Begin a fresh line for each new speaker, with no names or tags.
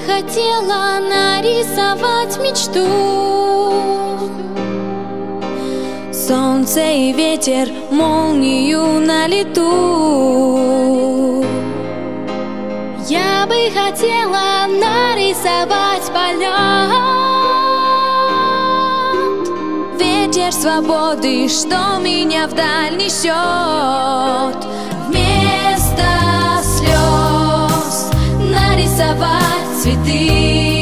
хотела нарисовать мечту. Солнце и ветер, молнию на лету. Я бы хотела нарисовать полет, ветер свободы, что меня вдаль несет. Вместо слез нарисовать цветы.